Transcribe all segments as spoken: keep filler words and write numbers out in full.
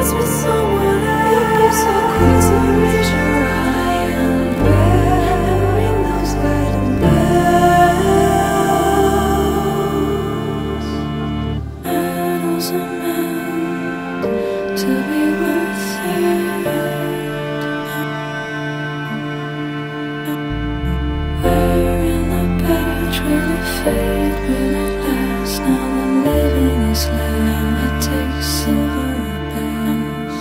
dance with someone else. You'd be so quick to raise your iron breath and ring those wedding bells. And was a man to be worth it? Where in the page will it fade? Will it last? Now the living is lame. It takes silver bells.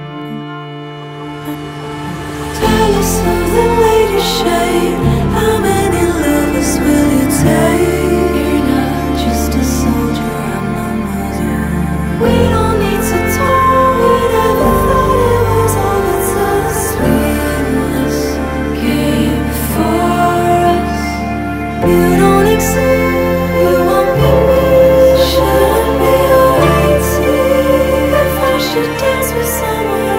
Tell us of the lady shade. How many lovers will you take? You're not just a soldier, I'm no mother. We don't need to talk. We never thought it was all until the sweetness came before us. You don't exist, you won't be me. Shouldn't be alright if I should dance with someone